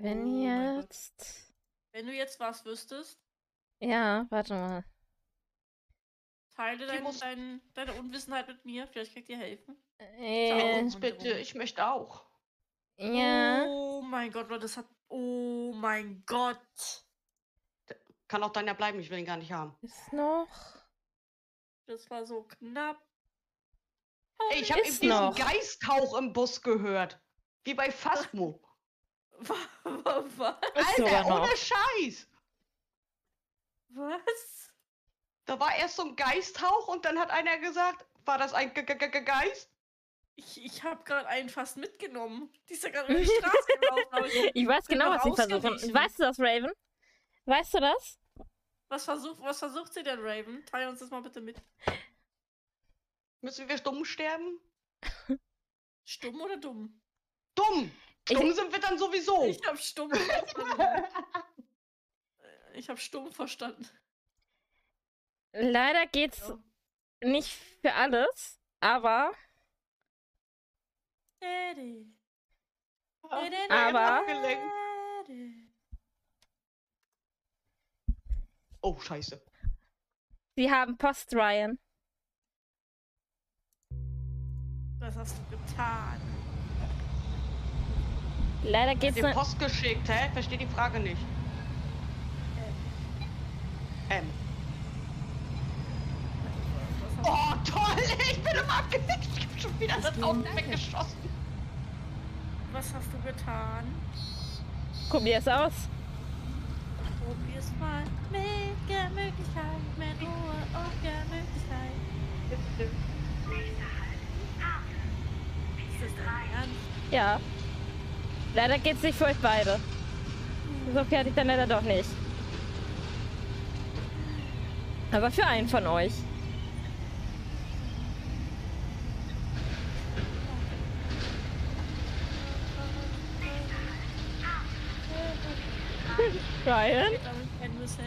Wenn Oh mein Gott. jetzt... Wenn du jetzt was wüsstest, Ja, warte mal. teile Die muss- deine Unwissenheit mit mir. Vielleicht kann ich dir helfen. Äh, Uns bitte, ich möchte auch. ja. Oh mein Gott, Leute, das hat. Oh mein Gott. Kann auch deiner bleiben, ich will ihn gar nicht haben. Ist noch... Das war so knapp. Ey, ich habe eben Ist diesen noch. Geisthauch im Bus gehört. Wie bei Phasmo. Was? Ist sogar Alter, noch. ohne Scheiß. Was? Da war erst so ein Geisthauch und dann hat einer gesagt, war das ein Geist? Ich habe gerade einen fast mitgenommen. Die ist ja gerade über die Straße gelaufen. Aber Ich weiß bin genau, noch was sie versuchen. ausgewichen. Weißt du das, Raven? Weißt du das? was versucht sie denn, Raven? Teil uns das mal bitte mit. Müssen wir stumm sterben? Stumm oder dumm? Dumm! Stumm sind wir dann sowieso. Ich habe stumm verstanden. Ich habe stumm verstanden. Leider geht's Ja. nicht für alles, aber... Aber- Oh, scheiße. Sie haben Post, Ryan. Was hast du getan? Leider geht's Dir nicht... Post geschickt, hä? Versteh die Frage nicht. Was hast Oh, toll! Ich bin im Abgewicht. Ich hab schon wieder das Auto weggeschossen. Was hast du getan? Probier's aus. Probier's mal mit Gemütlichkeit, mit Ruhe und Gemütlichkeit. Ist das dein Ernst? Ja. Leider geht's nicht für euch beide. So fertig dann leider doch nicht. Aber für einen von euch. Ryan? Damit kennen wir's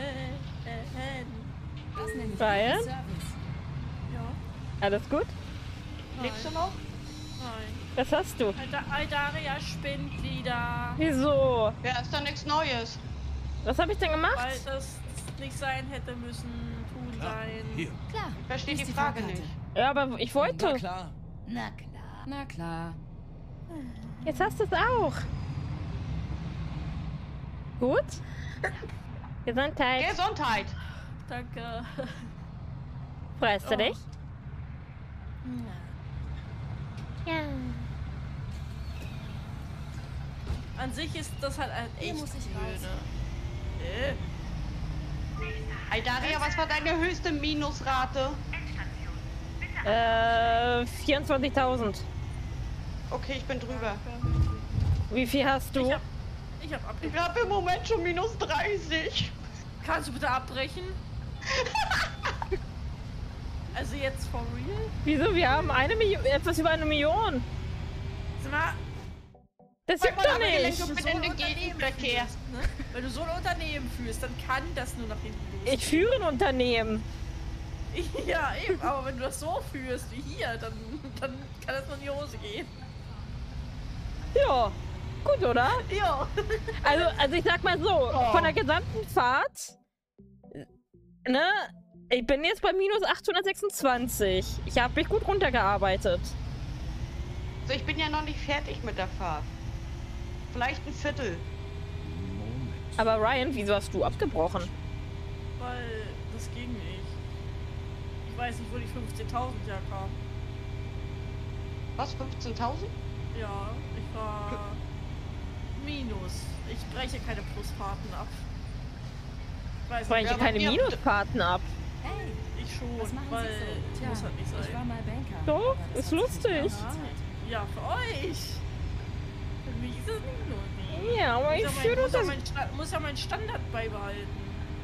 Das nenne ich Ryan? guten Service. Ja, Alles gut? Lebst du noch? nein. Was hast du? Aldaria spinnt wieder. Wieso? Ja, ist da nichts Neues. Was habe ich denn gemacht? Weil das nicht sein hätte müssen, tun sein. Hier. Klar. Versteh Hier die ist Frage Fahrkarte. nicht. Ja, aber ich Na wollte. klar. Na klar. Na klar. Jetzt hast du es auch. Gut? Gesundheit. Gesundheit. Danke. Freust du Oh. dich? Ja. Ja. An sich ist das halt ein Hier echt muss ich cool, raus. ne? Hey Daria, was war deine höchste Minusrate? 24.000. Okay, ich bin drüber. Wie viel hast du? Ich hab Ich abgebrochen. habe im Moment schon minus 30. Kannst du bitte abbrechen? Also jetzt for real? Wieso? Wir haben etwas über 1 Million. Sag mal, Das stimmt doch nicht. Ich bin in den Gegenverkehr. ne? Wenn du so ein Unternehmen führst, dann kann das nur nach hinten los. Ich führe ein Unternehmen. Ja, eben, aber wenn du das so führst wie hier, dann kann das nur in die Hose gehen. Ja. Gut, oder? Ja. Also ich sag mal so, Oh. von der gesamten Fahrt, ne, ich bin jetzt bei minus 826. Ich habe mich gut runtergearbeitet. So, ich bin ja noch nicht fertig mit der Fahrt. Vielleicht ein Viertel. Moment. Aber Ryan, wieso hast du abgebrochen? Weil das ging nicht. Ich weiß nicht, wo die 15.000 herkamen. Was, 15.000? Ja, ich war minus. Ich breche keine Plusfahrten ab. Ich weiß Breche nicht, Ja, aber keine wir- Minusfahrten ab. Hey, ich schon, was machen weil Sie so? Tja, muss halt nicht ich war sein. mal Banker. Doch, aber das ist hat sich lustig. nicht Ja, für euch. Für mich ist es nicht nur Ja, aber ich fühle das. muss ja meinen Standard beibehalten.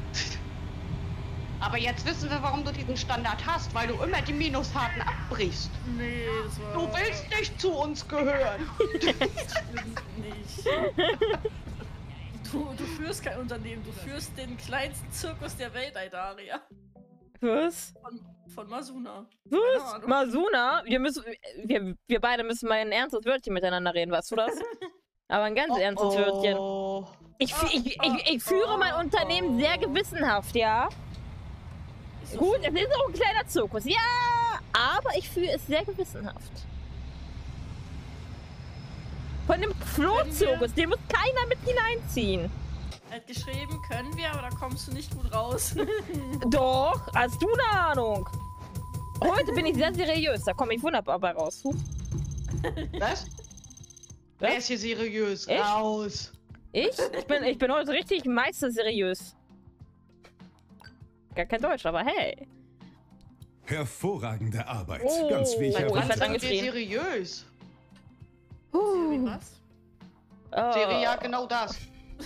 Aber jetzt wissen wir, warum du diesen Standard hast, weil du immer die Minusfahrten abbrichst. Nee, das war... Du willst nicht zu uns gehören. Stimmt nicht. Du führst kein Unternehmen, du führst den kleinsten Zirkus der Welt, Aldaria. Was? Von Masuna. Was? Keine Ahnung. Masuna? Wir beide müssen mal ein ernstes Wörtchen miteinander reden, weißt du das? Aber ein ganz ernstes Wörtchen. Ich führe mein Unternehmen sehr gewissenhaft, ja? Ist Gut, so. es ist auch ein kleiner Zirkus, ja! Aber ich führe es sehr gewissenhaft. Von dem Flohzirkus, den muss keiner mit hineinziehen. Er hat geschrieben, können wir, aber da kommst du nicht gut raus. Doch, hast du eine Ahnung? Heute bin ich sehr seriös, da komme ich wunderbar bei raus. Huch. Was? Wer ist hier seriös? Ich? Raus! Ich bin heute richtig meisterseriös. Gar kein Deutsch, aber hey. Hervorragende Arbeit. Oh, Ganz wie ich mein Gott, Wann was erwartet sind wir angeschrien? seriös? Was? Serie, ja, genau das.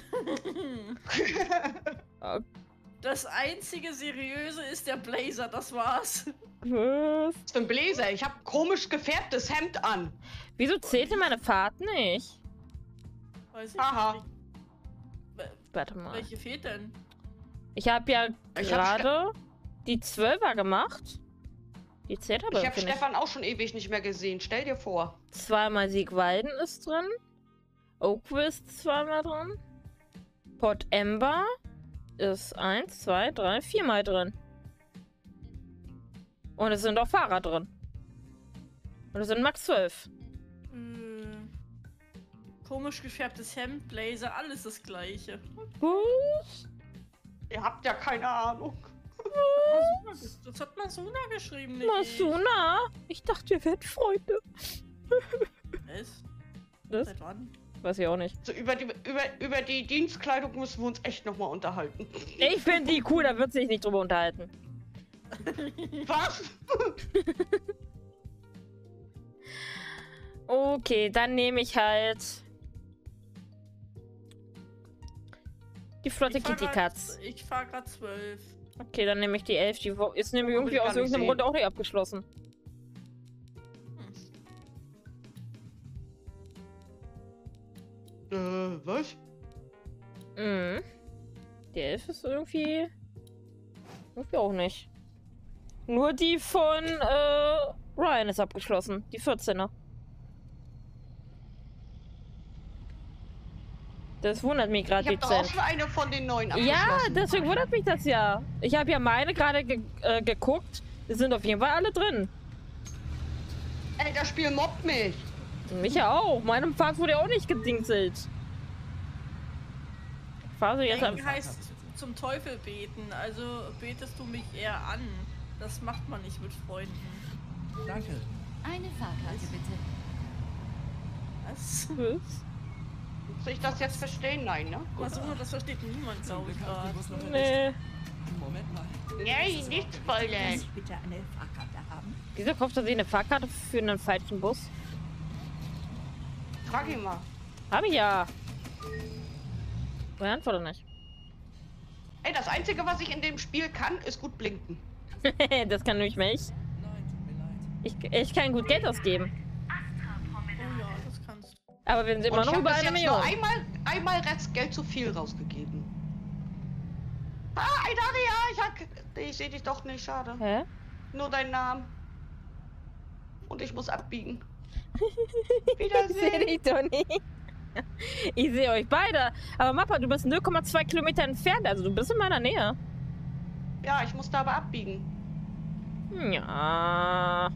Das einzige Seriöse ist der Blazer, das war's. Was? Was ist für ein Bläser? Ich hab komisch gefärbtes Hemd an. Wieso zählte meine Fahrt nicht? Weiß ich Aha. nicht. Warte mal. Welche fehlt denn? Ich habe ja Ich hab gerade die 12er gemacht. Die zählt aber Ich habe irgendwie nicht. Stefan auch schon ewig nicht mehr gesehen. Stell dir vor. Zweimal Siegwalden ist drin. Oakville ist zweimal drin. Port Ember ist 1, 2, 3, 4 Mal drin. Und es sind auch Fahrer drin. Und es sind max 12. Komisch gefärbtes Hemd, Blazer, alles das gleiche. Ihr habt ja keine Ahnung. Das hat Masuna geschrieben, nicht ich. Masuna? Ich dachte, wir wären Freunde. Was? Das Seit wann? weiß ich auch nicht. So, über die Dienstkleidung müssen wir uns echt nochmal unterhalten. Ich finde die cool, da wird sich nicht drüber unterhalten. Was? Okay, dann nehme ich halt die flotte Kitty Katz. Ich fahr grad 12. Okay, dann nehme ich die 11. Die ist nämlich Will irgendwie ich gar aus nicht irgendeinem sehen. Grund auch nicht abgeschlossen. Was? Mhm. Die 11 ist irgendwie auch nicht. Nur die von Ryan ist abgeschlossen. Die 14er. Das wundert mich Ich gerade hab doch auch dezent. schon eine von den neuen Ja, abgeschlossen. deswegen wundert mich das ja. Ich habe ja meine gerade geguckt. Die sind auf jeden Fall alle drin. Ey, das Spiel mobbt mich. Mich ja auch. Meinem Fahrt wurde ja auch nicht gedingselt. Ich fahre so jetzt Denken am... heißt zum Teufel beten, also betest du mich eher an. Das macht man nicht mit Freunden. Danke. Eine Fahrkarte bitte. Was? Soll ich das jetzt verstehen? Nein, ne? Masuna, das versteht niemand, Zum glaube ich Glück habe ich den gerade. Bus noch erwischt. Nee. Moment mal. Nee, nicht spoilern. ich bitte eine Fahrkarte haben? Wieso kauft er sich eine Fahrkarte für einen falschen Bus? Frag ihn mal. Hab ich ja. Er antwortet nicht. Ey, das Einzige, was ich in dem Spiel kann, ist gut blinken. Das kann nämlich mich. Nein, tut mir leid. Ich kann gut Geld ausgeben. Oh ja, das kannst du. Aber wir sind immer Und ich noch habe über bis eine jetzt nur Million. einmal Restgeld zu viel rausgegeben. Ah, Idaria, ich sehe dich doch nicht, schade. Hä? Nur deinen Namen. Und ich muss abbiegen. Ich sehe Wiedersehen. dich doch nicht. Ich sehe euch beide. Aber Mappa, du bist 0,2 Kilometer entfernt. Also du bist in meiner Nähe. Ja, ich muss da aber abbiegen. Ja.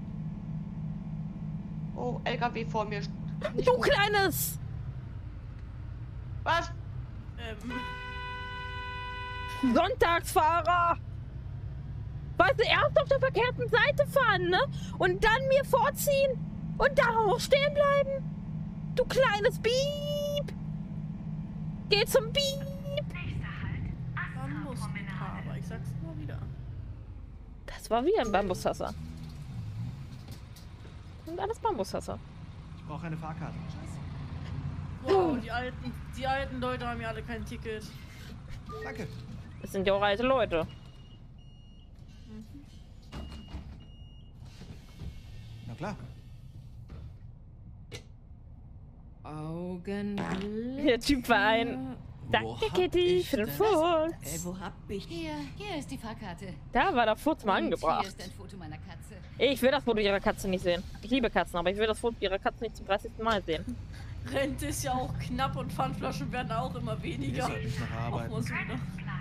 Oh, LKW vor mir. Nicht Du gut. Kleines! Was? Sonntagsfahrer! Weißt du, erst auf der verkehrten Seite fahren, ne? Und dann mir vorziehen. Und da auch stehen bleiben. Du kleines Bieb! Geh zum Bieb! Bambusliebhaber, ich sag's immer wieder. Das war wie ein Bambushasser. Und alles Bambushasser. Ich brauche eine Fahrkarte. Wow, die alten Leute haben ja alle kein Ticket. Danke. Das sind ja auch alte Leute. Na klar. Augenblick. Der Typ war ein... Danke, Kitty, für den Furz. Wo hab ich... Hier ist die Fahrkarte. Da war der Furz mal Und angebracht. hier ist ein Foto meiner Katze. Ich will das Foto ihrer Katze nicht sehen. Ich liebe Katzen, aber ich will das Foto ihrer Katze nicht zum 30. Mal sehen. Rente ist ja auch knapp und Pfandflaschen werden auch immer weniger. Jetzt sollte ich noch arbeiten. Auch mal so wieder.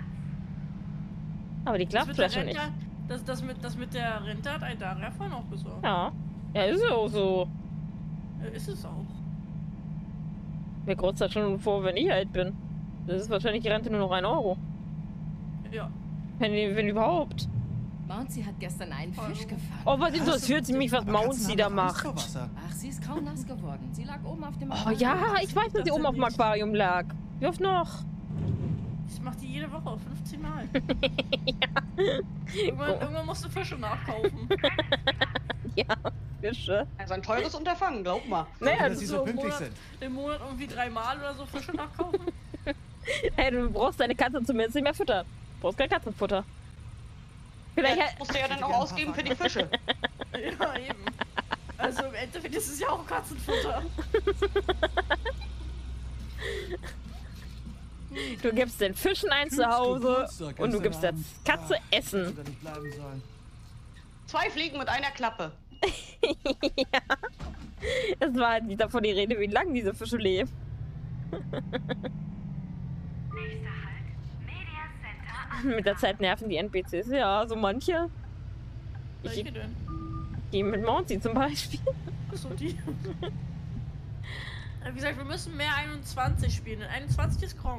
Aber die Glasflasche nicht. Das mit der Rente hat ein Daria vorhin auch gesagt. Ja. Ja, ist ja auch so. Ist es auch. Mir kurz das schon vor, wenn ich alt bin. Das ist wahrscheinlich die Rente nur noch 1 Euro. Ja. Wenn überhaupt. Mouncy hat gestern einen Fisch gefangen. Oh, was interessiert sie mich, was Mouncy da macht? Ach, sie ist kaum nass geworden. Sie lag oben auf dem Oh ja, ich weiß, dass sie oben auf dem Aquarium lag. Wie oft noch? Ich mach die jede Woche 15 Mal. Irgendwann musst du Fische nachkaufen. Ja, Fische. Also ein teures Unterfangen, glaub mal. Naja, dass sie so pünktlich sind. Im Monat irgendwie 3 Mal oder so Fische nachkaufen. Hey, du brauchst deine Katze zumindest nicht mehr füttern. Du brauchst kein Katzenfutter. Vielleicht Ja, musst du ja dann auch ausgeben für die Fische. Ja, eben. Also im Endeffekt ist es ja auch Katzenfutter. du gibst den Fischen ein Zuhause und du gibst der Katze Essen. 2 Fliegen mit einer Klappe. Ja. Es war halt nicht davon die Rede, wie lange diese Fische leben. Nächster Halt, Media Center. Mit der Zeit nerven die NPCs, ja, so manche. Welche denn? Die mit Mouncy zum Beispiel. Achso, die. Wie gesagt, wir müssen mehr 21 spielen. Denn 21 ist krank.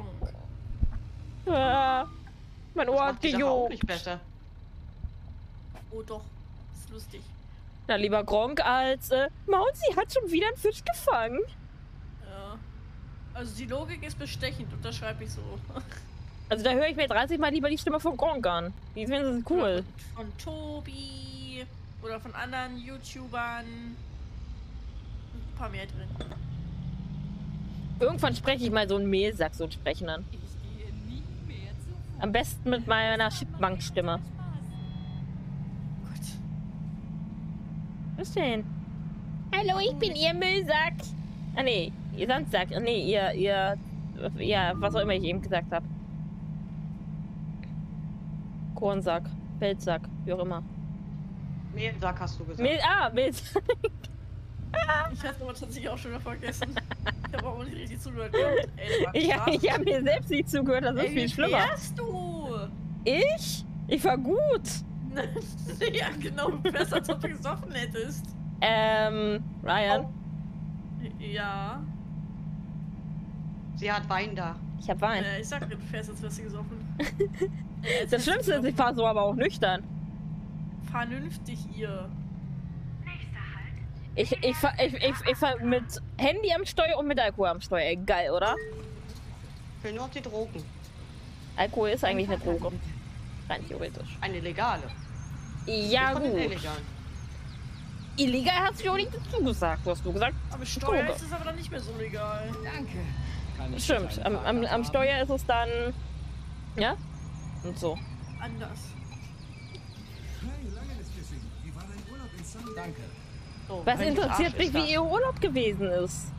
Ja, mein Ohr hat Macht die Sache auch gejuckt. nicht besser. Oh doch, ist lustig. Na, lieber Gronk als, Mouncy hat schon wieder einen Fisch gefangen. Ja. Also die Logik ist bestechend, unterschreibe ich so. Also da höre ich mir 30 Mal lieber die Stimme von Gronk an. Die finden sie cool. Oder von Tobi oder von anderen YouTubern. Ein paar mehr drin. Irgendwann spreche ich mal so einen Mehlsack, so einen Sprechenden. Ich gehe nie mehr zu Fuß. Am besten mit meiner Chipmunk-Stimme. Gott. Was denn? Hallo, ich bin Ihr Müllsack. Ah, nee, Ihr Sandsack. Nee, ihr, ja, was auch immer ich eben gesagt habe. Kornsack, Feldsack, wie auch immer. Mehlsack hast du gesagt. Mehlsack. Ich hatte aber tatsächlich auch schon wieder vergessen. Ich habe auch nicht richtig zugehört. Ey, Ich habe mir selbst nicht zugehört, das ist viel schlimmer. Wie fährst du? Ich? Ich war gut. Ja, genau, du fährst, als ob du gesoffen hättest. Ryan. Ja. Sie hat Wein da. Ich hab Wein. Ich sag, du fährst, als wärst du gesoffen. Das Schlimmste ist, ich fahre so aber auch nüchtern. Vernünftig, ihr. Nächster Halt. Ich fahr mit Handy am Steuer und mit Alkohol am Steuer. Geil, oder? Ich will nur auf die Drogen. Alkohol ist eigentlich eine Droge. Rein theoretisch. Eine legale. Ja, Von den gut. illegalen. Illegal hast du auch nicht dazu gesagt. Du hast nur gesagt, Aber Steuer Droge. ist es aber dann nicht mehr so legal. Danke. Stimmt. Am Steuer ist es dann. Ja? Und so. Anders. Hey, lange nicht gesehen. Wie war dein Urlaub in Sunny? Danke. So, Was welches interessiert Arsch mich, ist wie das? ihr Urlaub gewesen ist?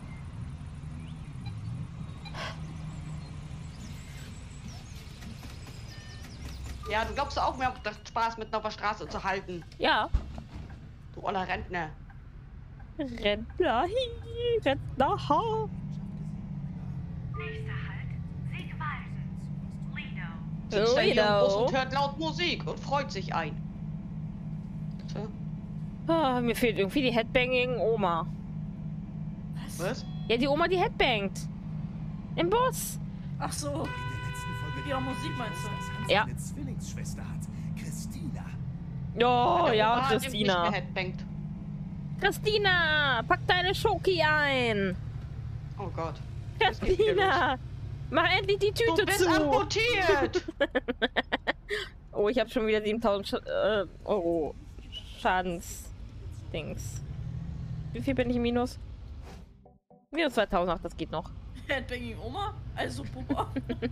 Ja, du glaubst auch, mir macht Spaß mit auf der Straße zu halten. Ja. Du oller Rentner. Rentner, Rentner, ha. Nächster Halt, Siegwalden. Lido. Sitzt er hier im Bus Lido. und hört laut Musik und freut sich ein. So. Ah, mir fehlt irgendwie die Headbanging-Oma. Was? Ja, die Oma, die headbangt. Im Bus. Ach so. In der letzten Folge Mit ihrer Musik meinst du? dass Hans Ja. eine Zwillingsschwester hat. Christina. Oh, Der ja, Opa hat eben Christina. nicht geheadbangt. Christina, pack deine Schoki ein. Oh Gott. Das geht wieder Christina, mach endlich die Du Tüte bist zu. amputiert! Oh, ich habe schon wieder 7000 Euro Schadensdings. Wie viel bin ich im Minus? Minus 2000, ach, das geht noch. Headbanging Oma? Also Papa.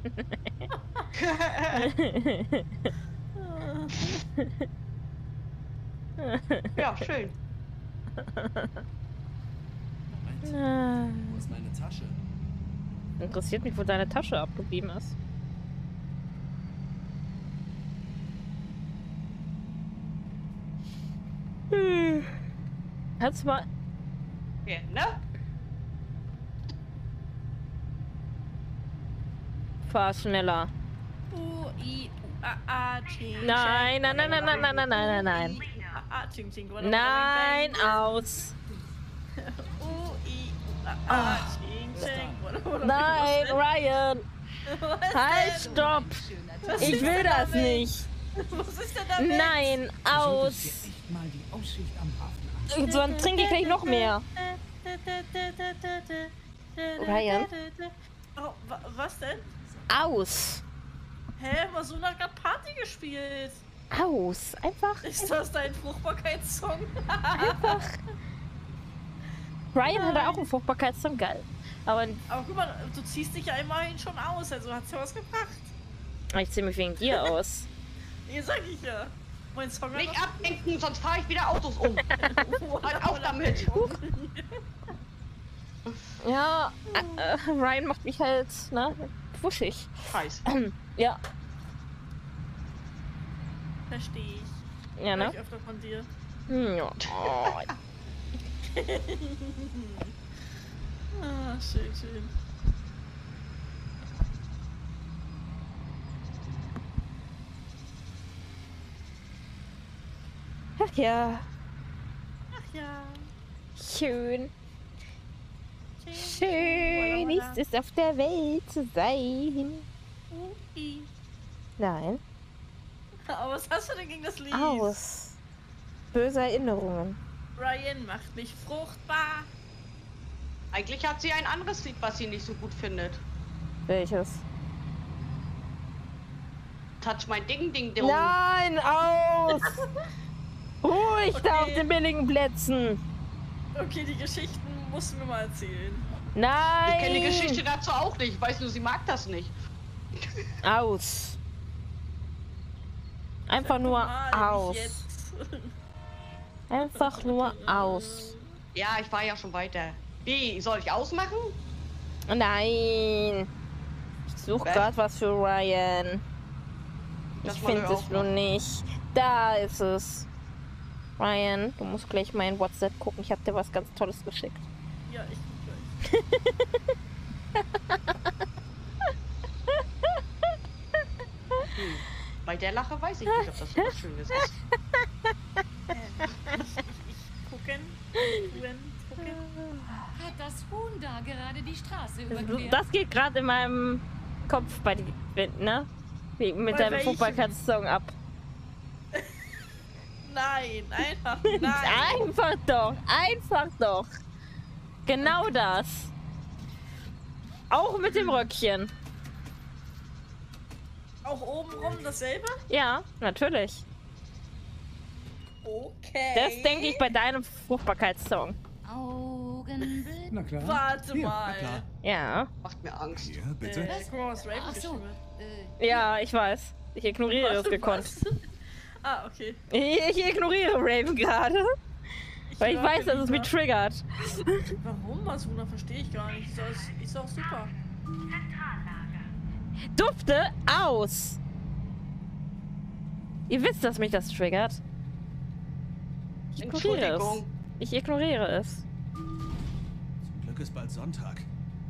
Ja, schön. Ah, Wo ist meine Tasche? interessiert mich, wo deine Tasche abgeblieben ist. Kannst du mal... Ja, ne? Fahr schneller. U-I-U-A-A, Ching. Nein, nein, nein, nein, nein, nein, nein, nein, nein. U-I-U-A-A, Ching, Ching. Nein, aus. U-I-U-A-A, Ching, Ching. Nein, Ryan. Halt, stopp. Ich will das nicht. Was ist denn damit? Nein, aus. Echt mal die Aussicht am Hafen an. Sonst trinke ich gleich noch mehr. Ryan? Oh, was denn? Aus. Hä? Masuna hat gerade Party gespielt. Aus. Einfach. Ist das dein Fruchtbarkeitssong? Einfach. Ryan hatte auch einen Fruchtbarkeitssong, geil. Aber guck mal, du ziehst dich ja immerhin schon aus, also hat's ja was gebracht. ich ziehe mich wegen dir aus. Hier sag ich ja. Mein Song hat Nicht ablenken, sonst fahre ich wieder Autos um. Halt auf damit. Ja, Ryan macht mich halt, ne, wuschig. Scheiß. Ja, Verstehe ich. ja, Hör ne? ich öfter von dir. Ja. Oh. Ah, schön, schön. Ach ja, Ach ja. schön. Schön Schön. ist es auf der Welt zu sein. Ui. Nein, Aber was hast du denn gegen das Lied? aus. Böse Erinnerungen. Ryan macht mich fruchtbar. Eigentlich hat sie ein anderes Lied, was sie nicht so gut findet. Welches? Touch mein Ding, Ding, Ding. Nein, aus! Ruhig da auf Okay. den billigen Plätzen. Okay, die Geschichten musst du mir mal erzählen. Nein! Ich kenne die Geschichte dazu auch nicht. Ich weiß nur, sie mag das nicht. Aus. Einfach nur Mal, nicht aus. jetzt. Einfach nur aus. Ja, ich war ja schon weiter. Wie, soll ich ausmachen? Nein. Ich suche Was? gerade was für Ryan. Das Ich wollen finde wir es auch nur machen. nicht. Da ist es. Ryan, du musst gleich mein WhatsApp gucken. Ich habe dir was ganz Tolles geschickt. Ja, ich gleich. Bei der Lache weiß ich nicht, ob das so was Schönes ist. Gucken. Hat das Huhn da gerade die Straße überquert? Das geht gerade in meinem Kopf bei dir, ne? Mit Bei deinem welchem? Fruchtbarkeitssong ab. Nein, einfach nein. Einfach doch, einfach doch. Genau das. Auch mit dem Röckchen. Auch obenrum dasselbe? Ja, natürlich. Okay. Das denke ich bei deinem Fruchtbarkeitssong. Augenblick. Na klar. Warte Hier, mal. Na klar. Ja. Macht mir Angst. Hier, bitte. Guck mal, was Raven Ach so. geschrieben hat. Ja, ich weiß. Ich ignoriere es Warte, gekonnt. was? Ah, okay. Ich ignoriere Raven gerade. Weil ich weiß, dass es mich triggert. Warum, Masuna? Verstehe ich gar nicht. Ist doch super. Zentrallager. Dufte aus. Ihr wisst, dass mich das triggert. Ich ignoriere es. Entschuldigung. Ich ignoriere es. Zum Glück ist bald Sonntag.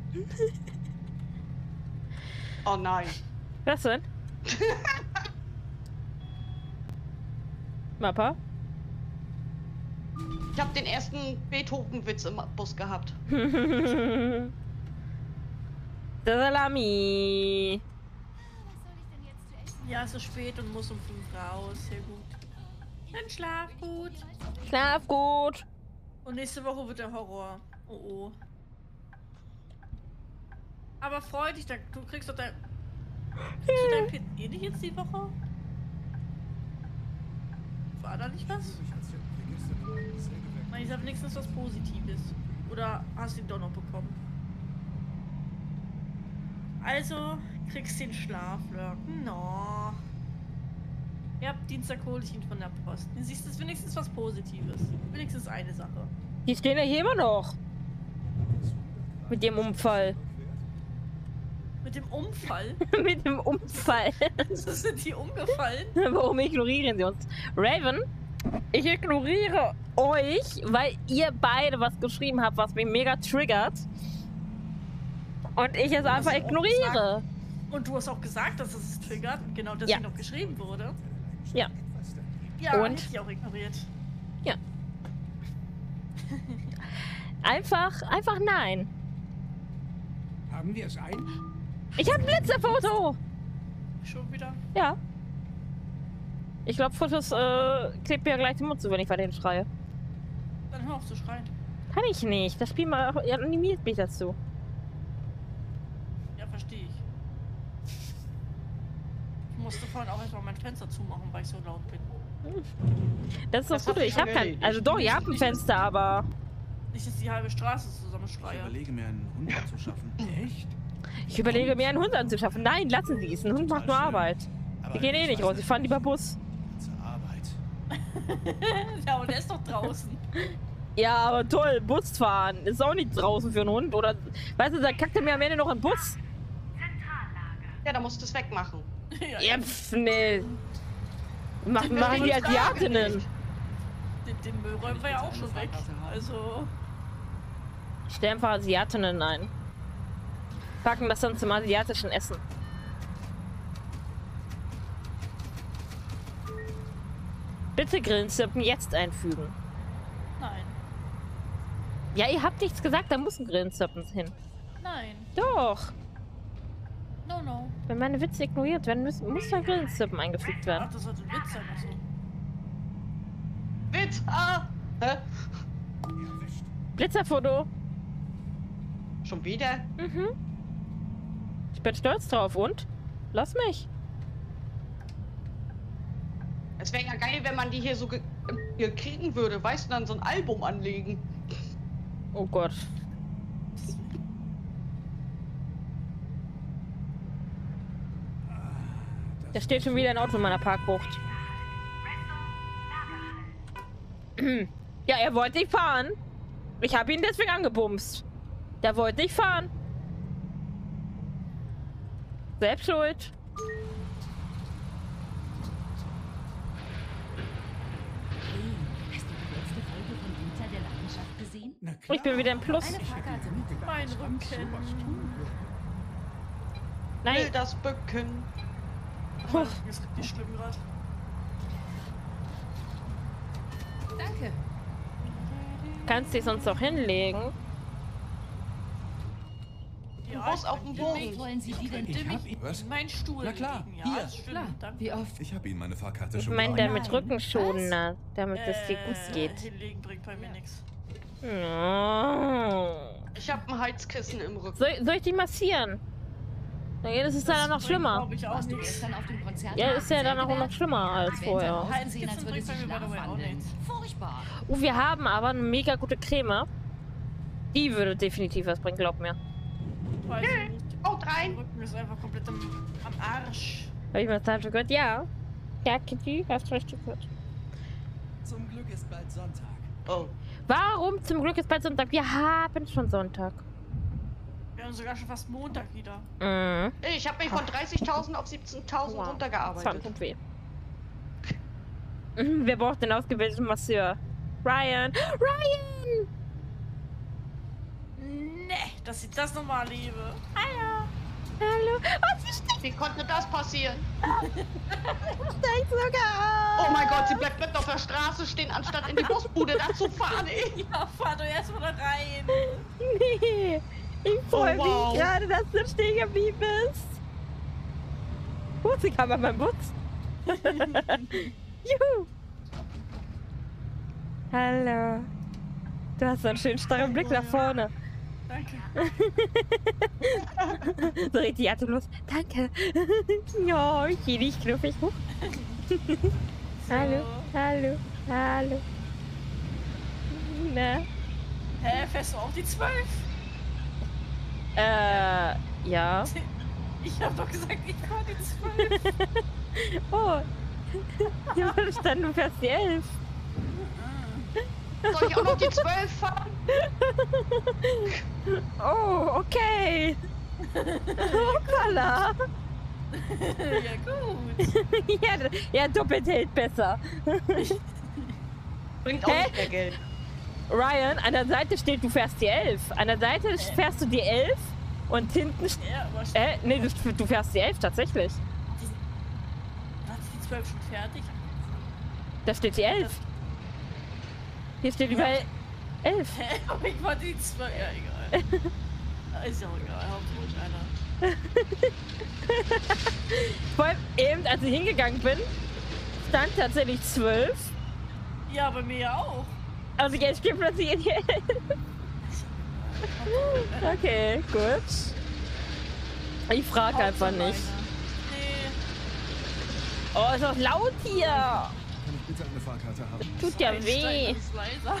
Oh nein. Was denn? Mappa? Ich habe den ersten Beethoven-Witz im Bus gehabt. Der Salami. Ja, es ist spät und muss um 5 raus. Sehr gut. Dann schlaf gut. Schlaf gut. Und nächste Woche wird der Horror. Oh oh. Aber freu dich, du kriegst doch dein... Kriegst du dein PC nicht jetzt die Woche? War da nicht was? Nein, ich habe wenigstens was Positives. Oder hast du ihn doch noch bekommen? Also, kriegst den Schlaflurk. No. Ja, Dienstag hole ich ihn von der Post. Du siehst, das ist wenigstens was Positives. Wenigstens eine Sache. Die stehen ja hier immer noch. Mit dem Unfall. Mit dem Unfall? Mit dem Unfall. Sind die umgefallen? Warum ignorieren sie uns? Raven, ich ignoriere euch, weil ihr beide was geschrieben habt, was mich mega triggert. Und ich es einfach du auch ignoriere. Und du hast auch gesagt, dass es triggert und genau deswegen noch geschrieben wurde. Ja. Ja, Und? hätte ich auch ignoriert. Ja. Einfach nein. Haben wir es ein? Ich habe ein Blitzerfoto. Schon wieder. Ja. Ich glaube, Fotos klebt mir ja gleich den Mund zu, wenn ich weiterhin schreie. Dann hör auf zu schreien. Kann ich nicht. Das Spiel mal animiert mich dazu. Ja, verstehe ich. Ich musste vorhin auch erstmal mein Fenster zumachen, weil ich so laut bin. Das ist Das doch hat gut. sich Ich schon habe kein. erledigt. Also doch, ihr habt ein Fenster, aber. Nicht, dass die halbe Straße Ich zusammenschreie. überlege mir einen Hund anzuschaffen. Echt? Ich überlege mir einen Hund anzuschaffen. Nein, lassen Sie es. Ein Hund macht nur Arbeit. Die gehen eh nicht raus. Die fahren lieber Bus. Zur Arbeit. Ja, aber der ist doch draußen. Ja, aber toll. Bus fahren. Ist auch nicht draußen für einen Hund. Oder, weißt du, da kackt er mir am Ende noch im Bus. Zentrallager. Ja, da musst du es wegmachen. Ja, nee. Machen die Asiatinnen. Den Müll räumen wir ja auch schon weg. Also. Stell einfach Asiatinnen ein. Packen das dann zum asiatischen Essen. Bitte Grillenzirpen jetzt einfügen. Nein. Ja, ihr habt nichts gesagt, da muss ein Grillenzirpen hin. Nein. Doch. No, no. Wenn meine Witze ignoriert werden, muss ein Grillenzirpen eingefügt werden. Ach, das sollte ein Witz sein, also. Witz! Ah! Hä? Erwischt. Blitzerfoto. Schon wieder? Mhm. Ich bin stolz drauf und? Lass mich. Es wäre ja geil, wenn man die hier so hier kriegen würde, weißt du, dann so ein Album anlegen. Oh Gott. Da steht schon wieder ein Auto in meiner Parkbucht. Ja, er wollte nicht fahren. Ich habe ihn deswegen angebumst. Der wollte nicht fahren. Selbst schuld. Hast du die letzte Folge von Winter der Leidenschaft gesehen? Na klar. Ich bin wieder im Plus. Eine Fahrkarte. Mein Rücken. Sowas tun würde. Nein. Will das Bücken. Mein Rücken ist richtig schlimm gerade. Danke. Kannst dich sonst auch hinlegen. Du musst auf dem Boden. Wollen Sie die denn? Ich hab ihn. Was? Mein Stuhl. Na klar, liegen. Ja, hier. das stimmt. Klar. Danke. Wie oft? Ich habe Ihnen meine Fahrkarte Ich schon meine, der gebracht. mit Rückenschoner, damit es dir gut geht. Hinlegen bringt bei mir nichts. Oh. Ich habe ein Heizkissen im Rücken. Soll ich dich massieren? Dann ist es dann noch schlimmer. Glaube ich auch Warst du nichts. gestern auf dem Konzert? Ja, ist ja dann auch noch schlimmer als vorher. Sehen, als würde sie Heizkissen bringt bei mir auch schlafwandeln. nichts. Furchtbar. Oh, wir haben aber eine mega gute Creme. Die würde definitiv was bringen, glaub mir. Weiß ich nicht. Haut Mein rein. Rücken ist einfach komplett am Arsch. Habe ich was da schon gehört? Ja. Ja, Kitty, hast richtig gehört. Zum Glück ist bald Sonntag. Oh. Warum zum Glück ist bald Sonntag? Wir haben schon Sonntag. Wir haben sogar schon fast Montag wieder. Mhm. Ich habe mich von 30.000 auf 17.000 Das war runtergearbeitet. tut weh. Wer braucht den ausgebildeten Masseur? Ryan! Ryan! Nee, dass ich das nochmal liebe. Hallo. Hallo? Oh, sie steigt Wie konnte das passieren? sogar! Oh mein Gott, sie bleibt mitten auf der Straße stehen, anstatt in die Busbude da zu fahren, ey. Ja, fahr doch erstmal da rein. Nee! Ich freue Oh, wow. mich gerade, dass du stehen geblieben bist. Sie kam an meinem Bus. Juhu! Hallo. Du hast so einen schönen starren Blick nach vorne. Danke. So richtig atemlos. Danke. Ja, ich gehe nicht knuffig hoch. Hallo, hallo, hallo. Na? Hä, fährst du auch die 12? Ja. Ich hab doch gesagt, ich fahr die 12. Oh. Ich hab verstanden, du fährst die 11. Soll ich auch noch die 12 fahren? Oh, okay. Hoppala. Ja, gut. Ja, doppelt hält besser. Bringt auch Hä? nicht mehr Geld. Ryan, an der Seite steht, du fährst die 11. An der Seite fährst du die 11 Und hinten... Ja, aber Nee, du fährst die 11 tatsächlich. hat die 12 schon fertig? Da steht die 11. Hier steht überall 11. Hä? Aber ich war die 12. Ja, egal. Ist ja auch egal. Hauptsächlich einer. Vor allem eben, als ich hingegangen bin, stand tatsächlich 12. Ja, bei mir ja auch. Also jetzt steht plötzlich in die 11. Okay, gut. Ich frage einfach nicht. Nee. Oh, ist doch laut hier. Kann ich bitte eine Fahrkarte haben? Tut ja Einsteigen weh. ist leiser.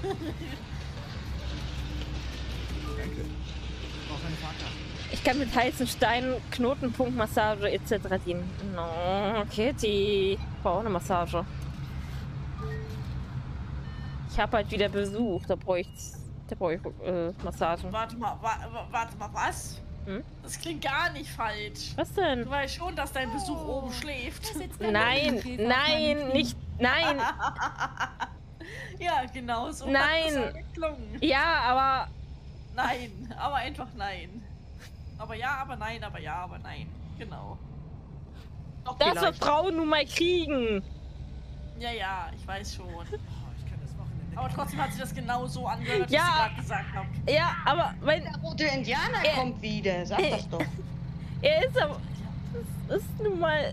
Danke. Ich brauche eine Fahrkarte. Ich kann mit heißen Steinen, Knotenpunktmassage etc. dienen. No, Kitty. Ich brauche eine Massage. Ich habe halt wieder Besuch. Da brauche ich Massagen. Warte mal, was? Hm? Das klingt gar nicht falsch. Was denn? Du weißt schon, dass dein Besuch oben schläft. Nein, nein, nicht. Nein. Ja, genau so. Nein. Hat das auch geklungen. Ja, aber. Nein, aber einfach nein. Aber ja, aber nein, aber ja, aber nein. Genau. Doch Das vielleicht. wird Frauen nun mal kriegen. Ja, ja, ich weiß schon. Oh, ich kann das Wochenende. Aber trotzdem hat sich das genau so angehört, wie Ja. ich gerade gesagt habe. Ja, aber wenn. Der rote Indianer kommt wieder. Sag das doch. Er ist aber. Es ist nun mal.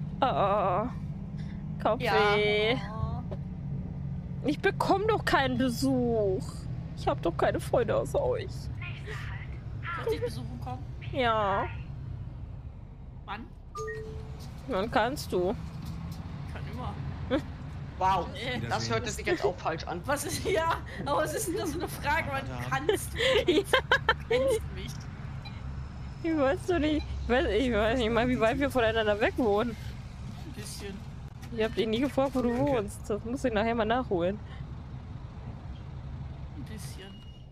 Kaffee. Oh. Ich bekomme doch keinen Besuch. Ich habe doch keine Freunde außer euch. Soll ich besuchen kommen? Ja, Wann? dann kannst du. Kann immer. Wow. Äh, Das hört sich jetzt auch falsch an. Was ist ja? Aber was ist denn das für eine Frage? Weil du kannst mich. Ich weiß doch nicht. Ich weiß nicht mal, wie weit wir voneinander weg wohnen. Ein bisschen. Ich hab dich nie gefragt, wo du wohnst. Das muss ich nachher mal nachholen. Ein bisschen.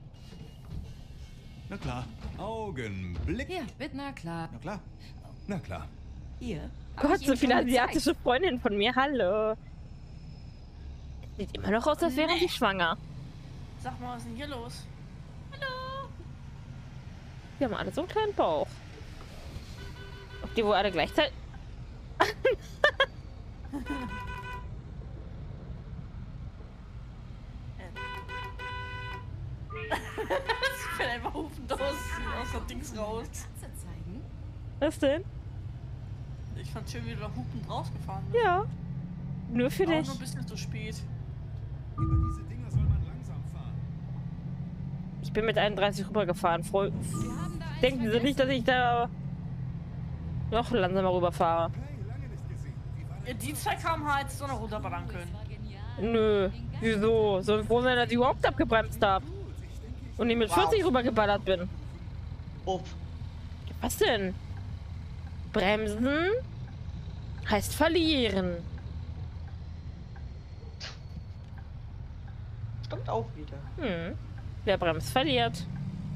Na klar. Augenblick. Hier, bitte, na klar. Na klar. Na klar. Hier. Gott, so viele asiatische Freundin von mir. Hallo. Sieht immer noch aus, als wäre sie schwanger. Sag mal, was ist denn hier los? Hallo? Die haben alle so einen kleinen Bauch. Ob die wohl alle gleichzeitig... Ich bin einfach hupend aus der Dings raus. Katze zeigen? Was denn? Ich fand schön, wie du da hupend rausgefahren bist. Ja. Nur für Aber dich. nur ein bisschen zu spät. Über diese Dinger soll man langsam fahren. Ich bin mit 31 rübergefahren. Wir haben da eins Denken Sie nicht, dass ich da noch langsamer rüberfahre. Hey, lange nicht gesehen. Wie war Ja, die zwei km/h hättest du noch runterballern können. Nö. Wieso? Soll froh sein, dass ich überhaupt abgebremst habe. Und ich mit 40 rübergeballert bin. Uff. Was denn? Bremsen heißt verlieren. Stimmt auch wieder. Wer bremst, verliert.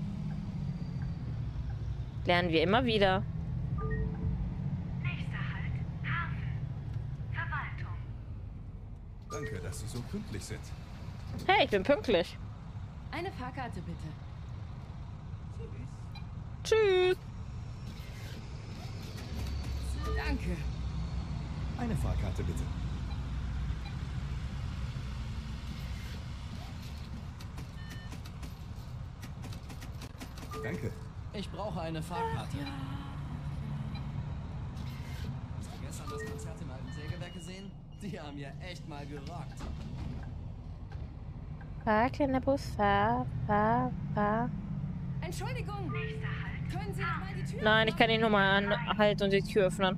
Lernen wir immer wieder. Nächster Halt, Hafen. Verwaltung. Danke, dass Sie so pünktlich sind. Hey, ich bin pünktlich. Eine Fahrkarte bitte. Tschüss. Danke. Eine Fahrkarte bitte. Danke. Ich brauche eine Fahrkarte. Hast du gestern das Konzert im alten Sägewerk gesehen? Die haben ja echt mal gerockt. Fahr, kleiner Bus, fahr. Entschuldigung. Nächster Halt. Können Sie noch mal die Tür Nein, ich kann ihn nur mal anhalten und die Tür öffnen.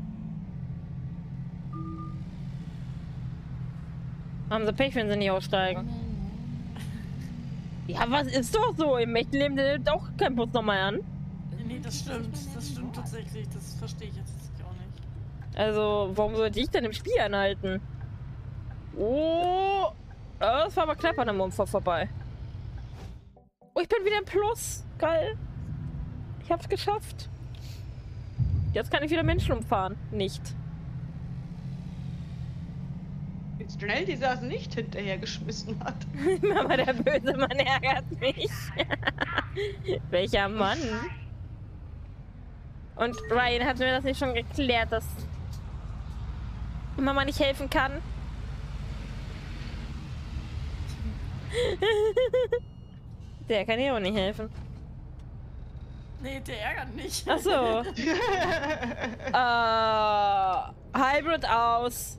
Haben sie Pech, wenn sie nicht aussteigen. Ja, was ist doch so? Im echten Leben nimmt auch kein Bus nochmal an. Nee, das stimmt. Das stimmt tatsächlich. Das verstehe ich jetzt auch nicht. Also, warum sollte ich denn im Spiel anhalten? Oh, das war aber knapp an dem Unfall vorbei. Oh, ich bin wieder im Plus. Geil. Ich hab's geschafft. Jetzt kann ich wieder Menschen umfahren. Nicht. Wie schnell dieser es nicht hinterhergeschmissen hat. Aber der böse Mann ärgert mich. Welcher Mann? Und Ryan hat mir das nicht schon geklärt, dass Mama nicht helfen kann. Der kann ihr auch nicht helfen. Nee, der ärgert nicht. Ach so. Hybrid aus.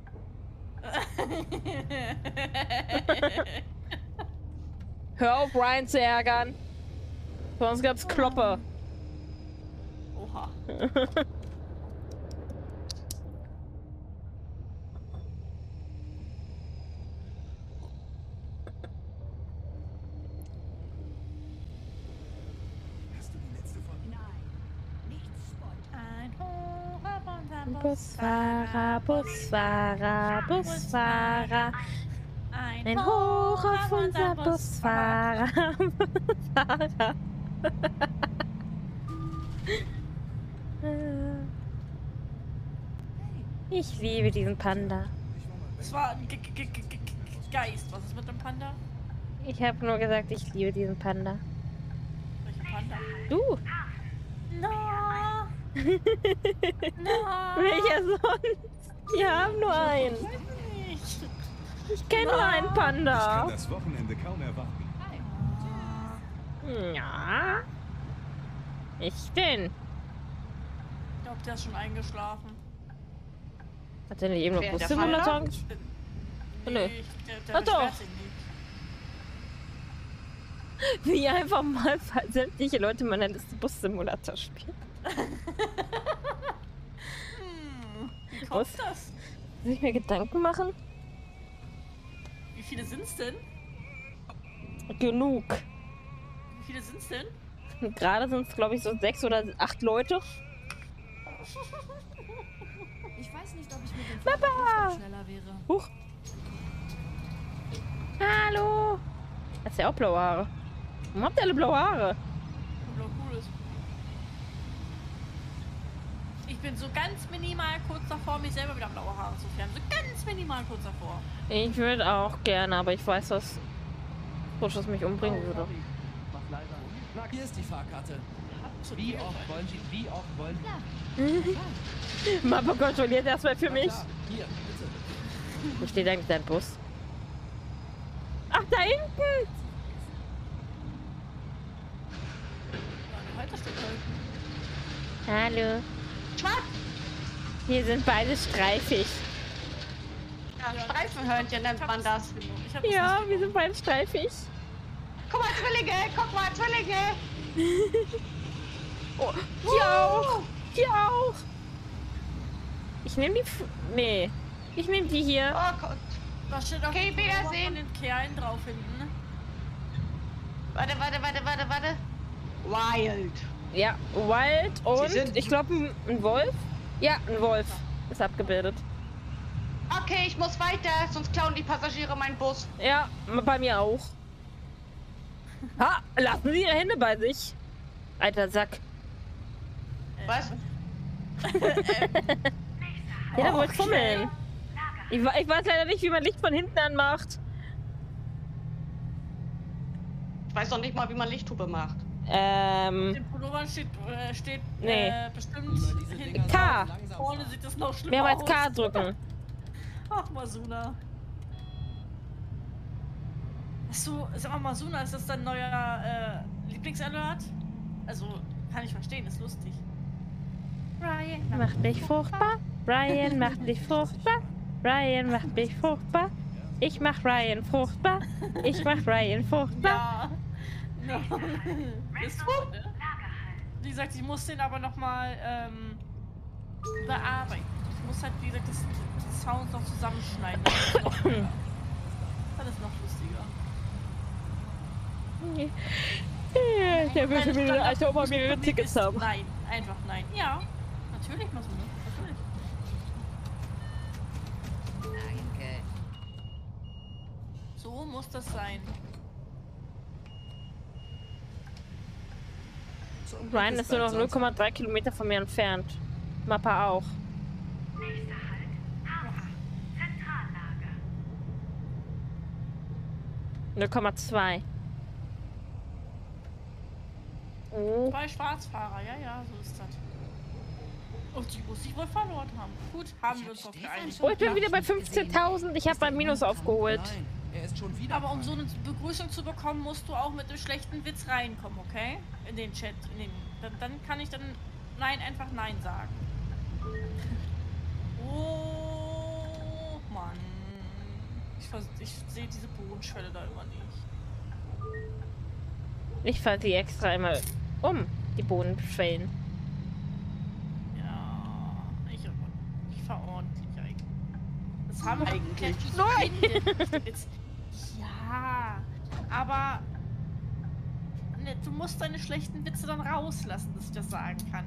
Hör auf, Ryan zu ärgern. Bei uns gab's Kloppe. Oha. Hast du die letzte Folge? Ein Hoch auf unserem Busfahrer, Busfahrer, Busfahrer. Ein Hoch auf unser Busfahrer. Busfahrer. Ich liebe diesen Panda. Das war ein Geist. Was ist mit dem Panda? Ich habe nur gesagt, ich liebe diesen Panda. Welcher Panda? Du! No! No! Welcher sonst? Wir haben nur einen. Nicht. Ich kenne nur einen Ich kann Panda. das Wochenende kaum erwarten. Ja. Ich denn? Ich glaube, der ist schon eingeschlafen. Hat der nicht eben noch Wer, der Bussimulator? Nee, Nö. der Ach doch. beschwert sich nicht. Wie einfach mal sämtliche Leute meiner Liste Bussimulator spielen. Wie kommt Was? das? Soll ich mir Gedanken machen? Wie viele sind's denn? Genug. Wie viele sind's denn? Und gerade sind es, glaube ich, so 6 oder 8 Leute. Ich weiß nicht, ob ich mit dem Papa! Fahrrad schneller wäre. Huch. Hallo. Hast du ja auch blaue Haare? Warum habt ihr alle blaue Haare? Oder cool ist. Ich bin so ganz minimal kurz davor, mich selber wieder blaue Haare zu färben. So ganz minimal kurz davor. Ich würde auch gerne, aber ich weiß, dass Fusches mich umbringen würde. Mach leiser. Na, hier ist die Fahrkarte. So Wie viel. oft wollen Sie, wie oft wollen Sie? Mama kontrolliert erstmal für Na mich. klar, hier, bitte. Wo steht eigentlich dein Bus? Ach, da hinten! Halterstelle. Hallo. Schwarz! Wir sind beide streifig. Ja, Streifenhörnchen nennt man das. Ich hab Ja, das wir nicht sind beide streifig. Guck mal, Zwillinge! Guck mal, Zwillinge! Oh, die auch! Die auch! Ich nehme die... Nee. Ich nehme die hier. Oh Gott. Da steht auch Okay, die Nummer Wiedersehen. von den Kerlen drauf hinten. Warte. Wild. Ja, Wild und sind- ich glaube ein Wolf. Ja, ein Wolf ist abgebildet. Okay, ich muss weiter, sonst klauen die Passagiere meinen Bus. Ja, bei mir auch. Ha, lassen Sie Ihre Hände bei sich. Alter Sack. Was? Ja, da wollte ich fummeln. Ich weiß leider nicht, wie man Licht von hinten anmacht. Ich weiß noch nicht mal, wie man Lichttube macht. Den Pullover steht Nee. bestimmt hinten. K. Vorne sieht das noch schlimmer Mehrmals aus. K drücken. Ach, Masuna. Achso, sag mal, Masuna, ist das dein neuer Lieblingsalert? Also, kann ich verstehen, ist lustig. Ryan Macht mich fruchtbar. Ryan macht mich fruchtbar. Ryan macht mich fruchtbar. Ich mach Ryan fruchtbar. Ich mach Ryan fruchtbar. Ja. No. Ist gut, ne? Wie gesagt, ich muss den aber nochmal bearbeiten. Ich muss halt, wie gesagt, die Sounds noch zusammenschneiden. Das ist noch lustiger. Der will schon wieder eine alte Oma mehrere Tickets haben. Nein, einfach nein. Ja, natürlich, Masuna. Natürlich. Danke. So muss das sein. Ryan ist nur noch 0,3 Kilometer von mir entfernt. Mappa auch. Nächster Halt. Hafen. Zentrallager. 0,2. Oh. 2 Schwarzfahrer, ja, so ist das. Und die muss ich wohl verloren haben. Gut, haben wir uns drauf geeinigt. Oh, ich bin wieder bei 15.000. Ich habe mein Minus aufgeholt. Nein, er ist schon wieder. Aber um so eine Begrüßung zu bekommen, musst du auch mit einem schlechten Witz reinkommen, okay? In den Chat. Dann kann ich dann Nein, einfach Nein sagen. Oh, Mann. Ich sehe diese Bodenschwelle da immer nicht. Ich fahre die extra einmal um, die Bodenschwellen. Ja, ich fahre ordentlich eigentlich. Das haben wir Eigentlich. Nein! Ja, aber ne, du musst deine schlechten Witze dann rauslassen, dass ich das sagen kann.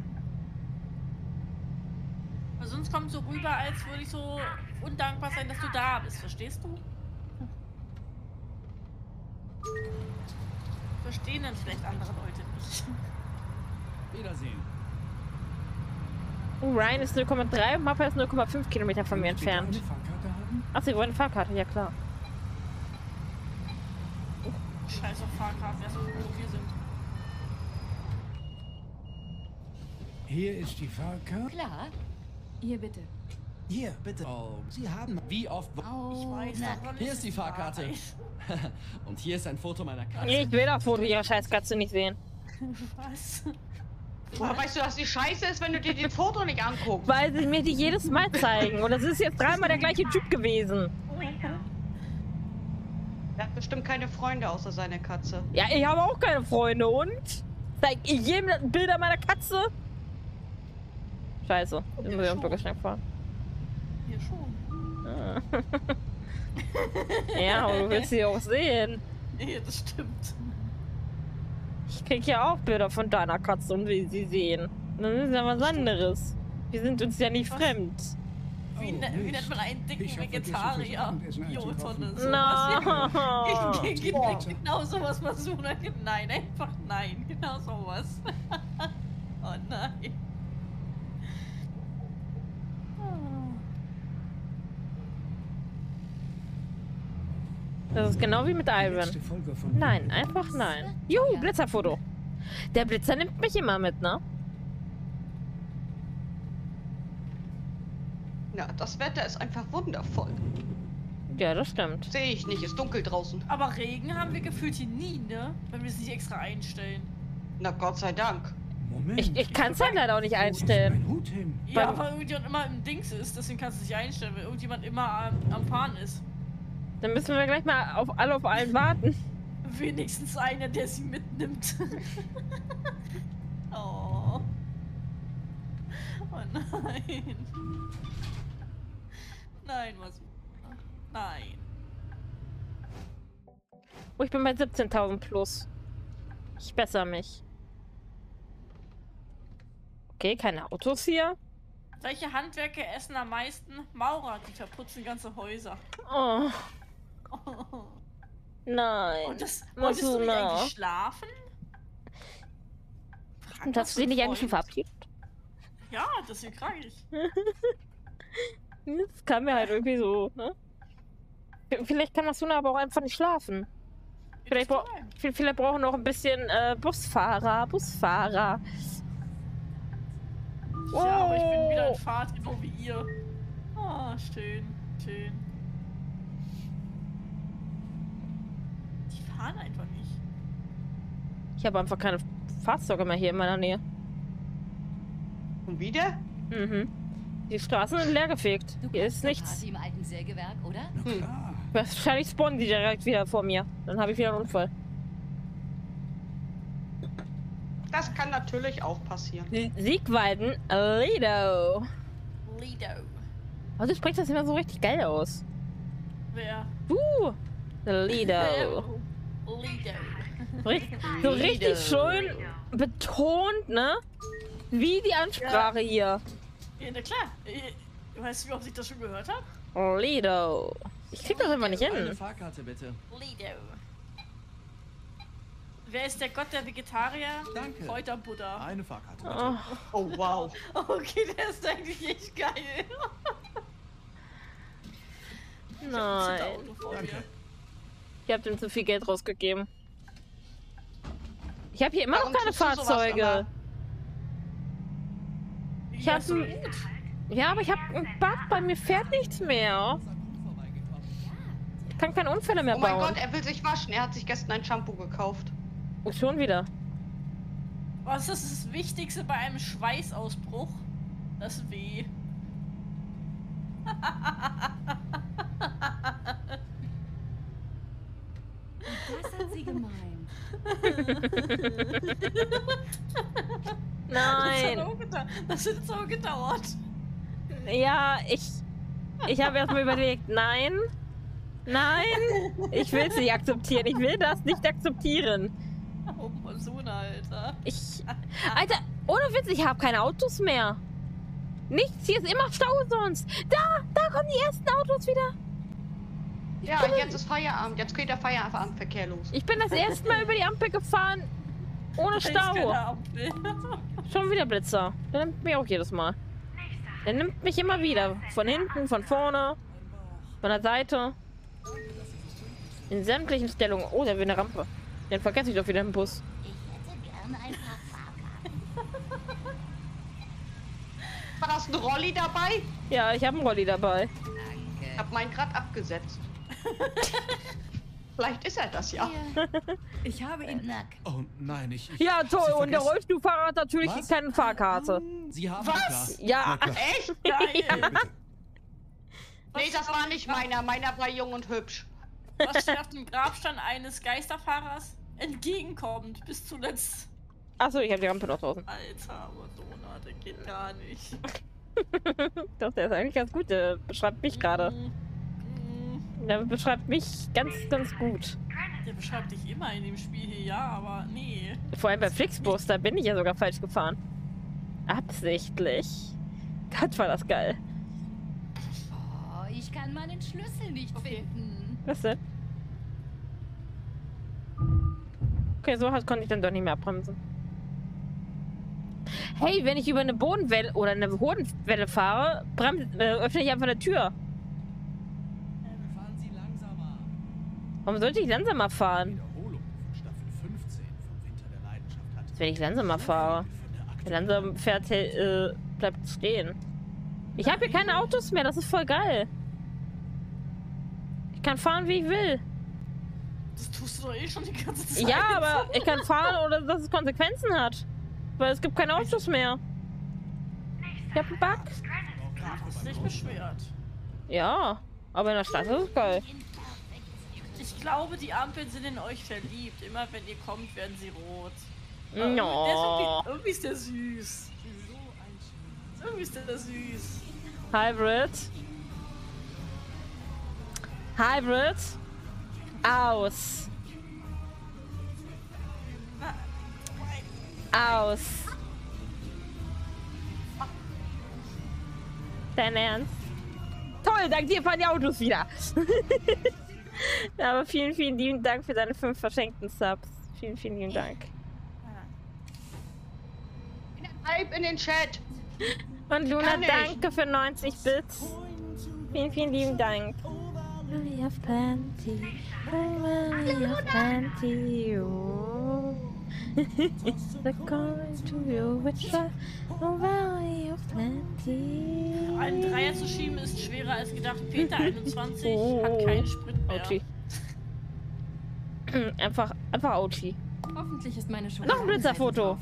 Weil sonst kommt so rüber, als würde ich so undankbar sein, dass du da bist. Verstehst du? Verstehen dann vielleicht andere Leute nicht. Wiedersehen. Oh, Ryan ist 0,3 und Mappa ist 0,5 Kilometer von mir entfernt. Eine Fahrkarte haben? Ach, sie wollen eine Fahrkarte, ja klar. Scheiß auf Fahrkarten, erst wo wir sind. Hier ist die Fahrkarte. Klar. Hier bitte. Hier, bitte. Oh, Sie haben. Wie oft. Ich weiß, davon Hier ist die es Fahrkarte. wahr. Und hier ist ein Foto meiner Katze. Ich will das Foto ihrer Scheißkatze nicht sehen. Was? Woher weißt du, dass die scheiße ist, wenn du dir das Foto nicht anguckst? Weil sie mir die jedes Mal zeigen. Und das ist jetzt 3-mal der gleiche Typ gewesen. Er hat bestimmt keine Freunde außer seine Katze. Ja, ich habe auch keine Freunde und? Zeig ich jedem Bilder meiner Katze? Scheiße. Jetzt muss ich am Bürgersteig fahren. Hier schon. Ah. Ja, aber du willst sie auch sehen. Nee, das stimmt. Ich krieg ja auch Bilder von deiner Katze und will sie sehen. Das ist ja was anderes. Wir sind uns ja nicht Was? fremd. Wie nennt man einen dicken Ich hab vergessen, fürs Vegetarier? Abendessen Biotonne. No. Genau sowas versuchen. Nein, einfach nein. Genau sowas. Oh nein. Das ist genau wie mit Ivan. Letzte Folge von Nein, einfach nein. Juhu, Blitzerfoto. Der Blitzer nimmt mich immer mit, ne? Ja, das Wetter ist einfach wundervoll. Ja, das stimmt. Sehe ich nicht, ist dunkel draußen. Aber Regen haben wir gefühlt hier nie, ne? Wenn wir es nicht extra einstellen. Na Gott sei Dank. Moment. Ich kann es halt leider auch nicht Wo ist einstellen. mein Hut hin? Ja, weil irgendjemand immer im Dings ist, deswegen kannst du es nicht einstellen, weil irgendjemand immer am Fahren ist. Dann müssen wir gleich mal auf allen warten. Wenigstens einer, der sie mitnimmt. Oh. Oh nein. Nein, was? Nein. Oh, ich bin bei 17.000 plus. Ich bessere mich. Okay, keine Autos hier. Welche Handwerker essen am meisten? Maurer, die verputzen ganze Häuser. Oh, Oh. nein. Und das Was wolltest du nicht noch? eigentlich schlafen? Frag Und mal hast für du sie einen nicht eigentlich schon Freund. verabschiedet? Ja, deswegen frage ich. Das kam mir halt irgendwie so, ne? Vielleicht kann Masuna aber auch einfach nicht schlafen. Vielleicht, vielleicht brauchen wir noch ein bisschen Busfahrer. Ja, aber ich bin wieder in Oh. Fahrt, genau wie ihr. Ah, schön, schön. Die fahren einfach nicht. Ich habe einfach keine Fahrzeuge mehr hier in meiner Nähe. Und wieder? Mhm. Die Straßen sind leergefegt. Du Hier kommst ist zur nichts. Party im alten Sägewerk, oder? Na klar. Wahrscheinlich spawnen die direkt wieder vor mir. Dann habe ich wieder einen Unfall. Das kann natürlich auch passieren. Siegwalden, Lido. Lido. Also spricht das immer so richtig geil aus. Wer? Lido. Lido. So richtig schön betont, ne? Wie die Ansprache hier. Ja, na klar. Weißt du, wie oft ich das schon gehört habe? Lido. Ich krieg das immer nicht Eine hin. Fahrkarte bitte. Lido. Wer ist der Gott der Vegetarier? Danke. Kräuterbuddha. Eine Fahrkarte. Oh, Oh wow. Okay, der ist eigentlich echt geil. nein. Auto vor mir. Danke. Ich hab dem zu viel Geld rausgegeben. Ich habe hier immer noch Warum keine tust du sowas Fahrzeuge. immer? Ich habe so Ja, aber ich habe einen Bug. Bei mir fährt nichts mehr. Ich kann keine Unfälle mehr Oh mein bauen. Gott, er will sich waschen. Er hat sich gestern ein Shampoo gekauft. Oh, schon wieder. Was ist das Wichtigste bei einem Schweißausbruch? Das Weh. Das hat sie gemeint. Nein. Das hat jetzt auch gedauert. Ja, ich habe erstmal überlegt, nein. Nein. Ich will es nicht akzeptieren. Ich will das nicht akzeptieren. Oh, Masuna, Alter. Alter, ohne Witz, ich habe keine Autos mehr. Nichts, hier ist immer Stau sonst. Da kommen die ersten Autos wieder. Ja, jetzt ist Feierabend. Jetzt geht der Feierabendverkehr los. Ich bin das erste Mal über die Ampel gefahren. Ohne Stau. Schon wieder Blitzer. Der nimmt mich auch jedes Mal. Der nimmt mich immer wieder. Von hinten, von vorne, von der Seite. In sämtlichen Stellungen. Oh, da will eine Rampe. Den vergesse ich doch wieder im Bus. Ich hätte gerne ein paar Fahrkarten. War das ein Rolli dabei? Ja, ich habe einen Rolli dabei. Ich hab meinen gerade abgesetzt. Vielleicht ist er das ja. Ich habe ihn. Nack. Oh nein, ich Ja, toll. Sie Und der vergessen- Rollstuhlfahrer hat natürlich Was? keine Fahrkarte. Sie haben Was? klar. Ja, Na klar. Echt? Geil. Nee, das war nicht meiner. Meiner war jung und hübsch. Was schafft dem Grabstein eines Geisterfahrers entgegenkommend bis zuletzt? achso, ich habe die Rampe noch draußen. Alter, Madonna, der geht gar nicht. Doch, der ist eigentlich ganz gut. Der beschreibt mich gerade. Der beschreibt mich ganz, ganz gut. Der beschreibt dich immer in dem Spiel hier, ja, aber nee. Vor allem bei Flixbus, da bin ich ja sogar falsch gefahren. Absichtlich. Gott, war das geil. Oh, ich kann meinen Schlüssel nicht finden. Was denn? Okay, so konnte ich dann doch nicht mehr abbremsen. Hey, wenn ich über eine Bodenwelle oder eine Bodenwelle fahre, öffne ich einfach eine Tür. Fahren Sie langsamer. Warum sollte ich langsamer fahren? Wiederholung von Staffel 15 vom Winter der Leidenschaft hat. Wenn ich langsamer fahre. Wer langsam fährt, bleibt stehen. Ich habe hier keine Autos mehr, das ist voll geil. Ich kann fahren, wie ich will. Das tust du doch eh schon die ganze Zeit. Ja, aber ich kann fahren, ohne dass es Konsequenzen hat. Weil es gibt keine Autos mehr. Ich hab einen Bug. Hast dich beschwert. Ja, aber in der Stadt ist es geil. Ich glaube, die Ampeln sind in euch verliebt. Immer wenn ihr kommt, werden sie rot. No. Irgendwie ist der süß. Irgendwie ist der süß. Hybrid. Hybrid. Aus. Aus. Dein Ernst? Toll, dank dir fahren die Autos wieder. Aber vielen, vielen lieben Dank für deine 5 verschenkten Subs. Vielen, vielen lieben Dank. Hype in den Chat. Und Luna, Kann ich. danke für 90 Bits. Vielen, vielen lieben Dank. We have plenty. We have plenty. Oh. The coin to you, which I we have plenty. Einen Dreier zu schieben ist schwerer als gedacht. Peter 21 hat keinen Sprit mehr. Ouchie. Einfach Ouchie. Hoffentlich ist meine Schokolade. Noch ein Blitzerfoto.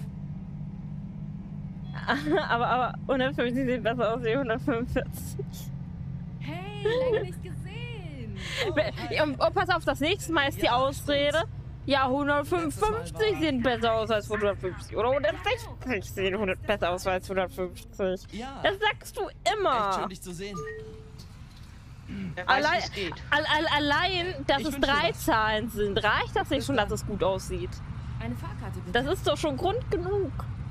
aber 150 sieht besser aus wie 145. Hey, lange nicht gesehen. Und pass auf, das nächste Mal ist die Ausrede. Ja, 155 sehen besser aus als 150. Oder 160 sehen besser aus als 150. Ja. Das sagst du Echt immer. schön, dich zu sehen. Wer weiß, Allein, wie es geht. allein, dass Ich es wünsche dir 3 was. Zahlen sind, reicht das nicht schon, dass es gut aussieht. Eine Fahrkarte bitte. Das ist doch schon Grund genug.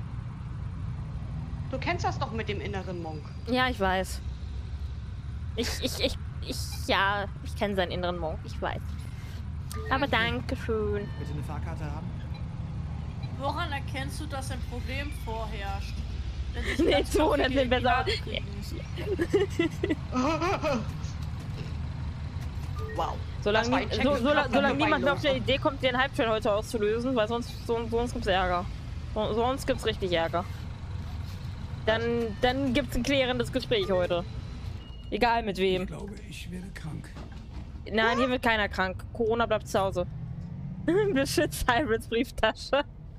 Du kennst das doch mit dem inneren Monk. Ja, ich weiß. Ich kenne seinen inneren Monk, ich weiß. Aber danke schön. Bitte eine Fahrkarte haben? Woran erkennst du, dass ein Problem vorherrscht? Wenn sich Nee, ganz 200 viele sind besser. Eklate kriegen. Wow. Solange Das war ein Check im Kopf, solange niemand mehr Beine auf der Idee kommt, den Halbschallhäuter auszulösen, weil sonst gibt's Ärger. Sonst gibt's richtig Ärger. Dann gibt's ein klärendes Gespräch heute. Egal mit wem. Ich glaube, ich werde krank. Nein, hier wird keiner krank. Corona bleibt zu Hause. Beschützt Hybrids Brieftasche.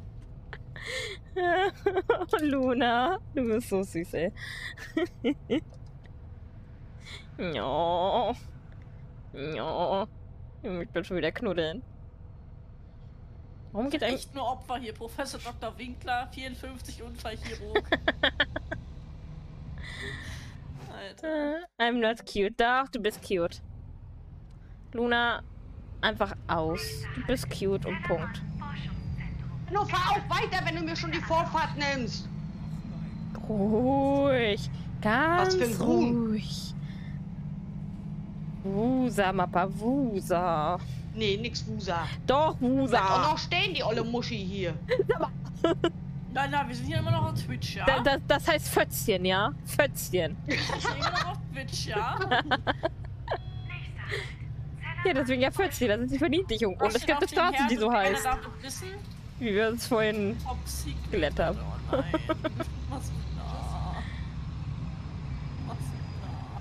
Luna, du bist so süß, ey. Ja. Ja. Ich will schon wieder knuddeln. Warum geht eigentlich... Echt nur Opfer hier. Professor Dr. Winkler, 54 Unfallchirurg. Alter. I'm not cute. Doch, du bist cute. Luna, einfach aus. Du bist cute und Punkt. Nur fahr auch weiter, wenn du mir schon die Vorfahrt nimmst. Ruhig. Ganz Was für ein Ruhm. ruhig. Wusa, Mappa, Wusa. Nee, nix Wusa. Doch, Bleibt auch Wusa. noch stehen, die olle Muschi hier. Nein, nein, wir sind hier immer noch auf Twitch, ja? Das heißt Fötzchen, ja? Fötzchen. Wir sind immer noch auf Twitch, ja? Ja, deswegen ja Fötzchen. Das ist die Verniedlichung. Und Was es gibt eine steht auf dem Straße, die so Herd? heißt. Keiner darf es wissen. Wie wir uns vorhin Top Secret. gelernt haben. Oh nein. Was für da? Was für da?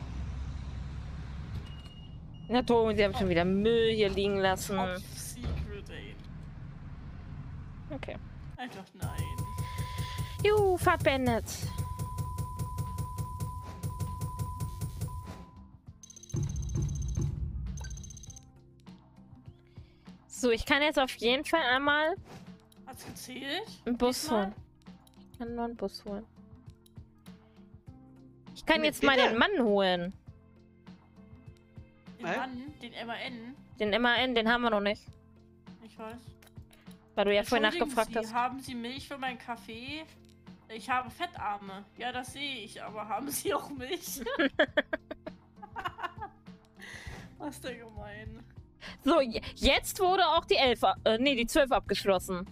Na toll, sie haben schon wieder Müll hier liegen lassen. Top Secret, ey. Okay. Einfach nein. Juhu, Fahrt beendet. So, ich kann jetzt auf jeden Fall einmal Hat's gezählt? einen Bus Diesmal? holen. Ich kann nur einen Bus holen. Ich kann Nee, jetzt mal bitte. den Mann holen. Den Hä? Mann, den MAN. Den MAN, den haben wir noch nicht. Ich weiß. Weil du ja vorhin Entschuldigen nachgefragt Sie, hast. haben Sie Milch für meinen Kaffee? Ich habe Fettarme. Ja, das sehe ich, aber haben Sie auch Milch? Was ist denn gemein? So, jetzt wurde auch die 11, die 12 abgeschlossen.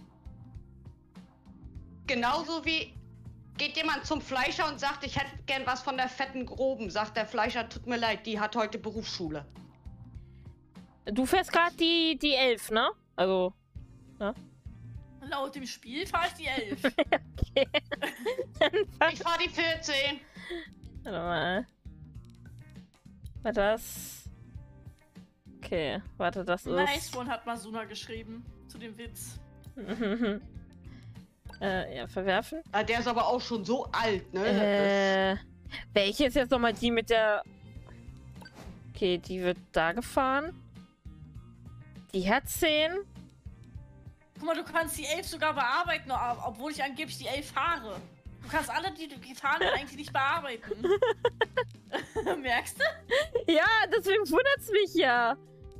Genauso wie geht jemand zum Fleischer und sagt, ich hätte gern was von der fetten Groben. Sagt der Fleischer, tut mir leid, die hat heute Berufsschule. Du fährst gerade die 11, ne? Also, Laut dem Spiel fahre ich die 11. okay. Ich fahr die 14. Warte mal. War das... Okay, warte, das ist... Nice one hat Masuna geschrieben. Zu dem Witz. Ja, verwerfen. Ah, der ist aber auch schon so alt, ne? Welche ist jetzt nochmal die mit der... Okay, die wird da gefahren. Die hat 10. Guck mal, du kannst die 11 sogar bearbeiten, obwohl ich angeblich die 11 fahre. Du kannst alle, die du gefahren hast, eigentlich nicht bearbeiten. Merkst du? Ja, deswegen wundert's mich ja.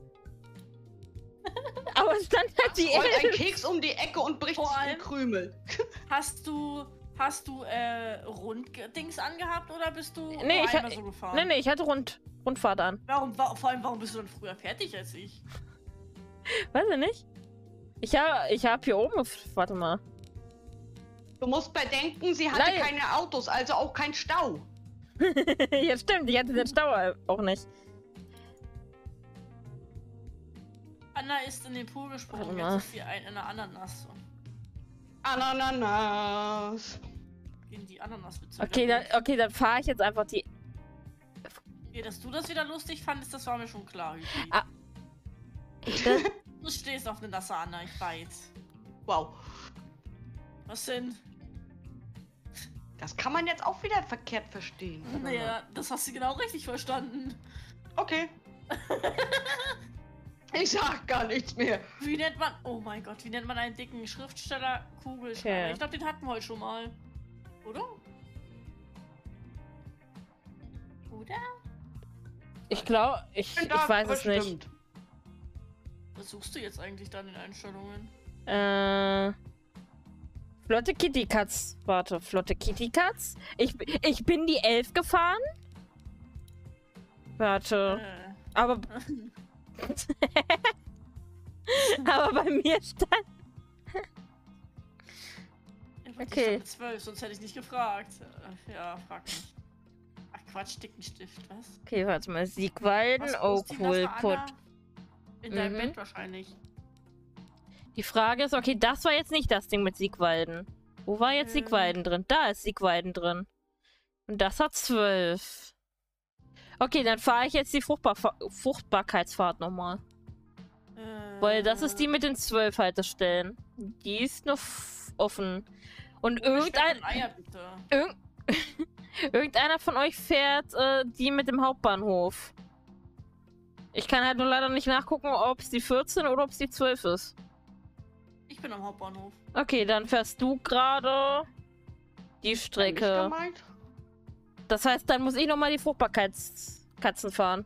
Aber es stand halt die Rollt ein 11. Keks um die Ecke und bricht Vor sich in allem- Krümel. Hast du Runddings angehabt oder bist du Nee, nur ich einmal so gefahren? Nee, ich hatte Rundfahrt an. Vor allem, warum bist du dann früher fertig als ich? Weiß ich nicht. Ich hab hier oben... Warte mal. Du musst bedenken, sie hatte Nein. keine Autos, also auch kein Stau. Ja, stimmt. Ich hatte den Stau auch nicht. Anna ist in den Pool gesprungen, Warte mal. jetzt ist sie eine Ananas. Ananas. In die Ananas Okay, dann fahre ich jetzt einfach die... Okay, dass du das wieder lustig fandest, das war mir schon klar. Hybrid. Ah. Das, Du stehst auf eine nasse Anna, ich weiß. Wow. Was denn? Das kann man jetzt auch wieder verkehrt verstehen. Naja, das hast du genau richtig verstanden. Okay. Ich sag gar nichts mehr. Wie nennt man... Oh mein Gott, wie nennt man einen dicken Schriftsteller? Kugelschreiber. Okay. Ich glaube, den hatten wir heute schon mal. Oder? Oder? ich glaube, ich Da weiß es nicht. bestimmt. Was suchst du jetzt eigentlich da in den Einstellungen? Flotte Kitty Cats. Warte, Flotte Kitty Cats? Ich bin die 11 gefahren? Warte. Aber... Aber bei mir stand... Okay. Okay. 12, sonst hätte ich nicht gefragt. Ja, frag mich. Ach Quatsch, dicken Stift, was? Okay, warte mal. Siegwalden, Was, wo ist die Oakwood, nasse Put. Anna? In deinem Bett wahrscheinlich. Die Frage ist, okay, das war jetzt nicht das Ding mit Siegweiden. Wo war jetzt Siegweiden drin? Da ist Siegweiden drin. Und das hat 12. Okay, dann fahre ich jetzt die Fruchtbarkeitsfahrt nochmal. Weil das ist die mit den 12 Haltestellen. Die ist noch offen. Und irgendeiner von euch fährt die mit dem Hauptbahnhof. Ich kann halt nur leider nicht nachgucken, ob es die 14 oder ob es die 12 ist. Ich bin am Hauptbahnhof. Okay, dann fährst du gerade die Strecke. Das heißt, dann muss ich nochmal die Fruchtbarkeitskatzen fahren.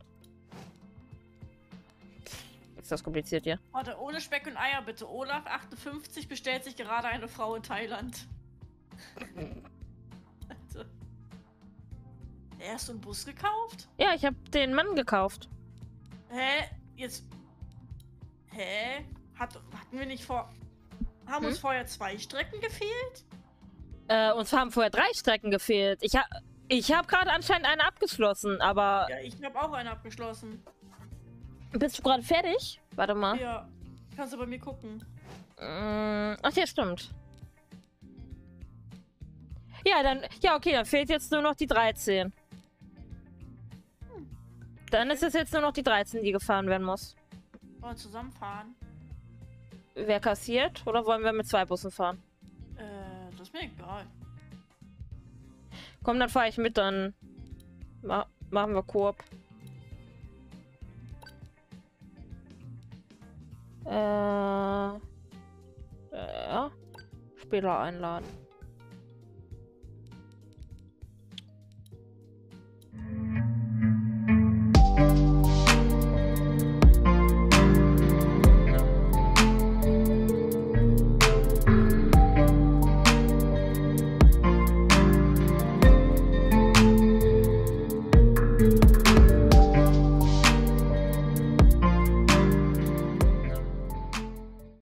Ist das kompliziert hier? Warte, ohne Speck und Eier bitte. Olaf 58 bestellt sich gerade eine Frau in Thailand. Also. Hast du einen Bus gekauft? Ja, ich habe den Mann gekauft. Hä? Jetzt. Hä? Hatten wir nicht vor. Haben uns vorher 2 Strecken gefehlt? Uns haben vorher 3 Strecken gefehlt. Ich hab gerade anscheinend eine abgeschlossen, aber. Ja, ich habe auch eine abgeschlossen. Bist du gerade fertig? Warte mal. Ja. Kannst du bei mir gucken. Ach ja, stimmt. Ja, dann. Ja, okay, dann fehlt jetzt nur noch die 13. Dann ist es jetzt nur noch die 13, die gefahren werden muss. Wollen wir zusammenfahren? Wer kassiert? Oder wollen wir mit 2 Bussen fahren? Das ist mir egal. Komm, dann fahre ich mit, dann machen wir Koop. Ja. Spieler einladen.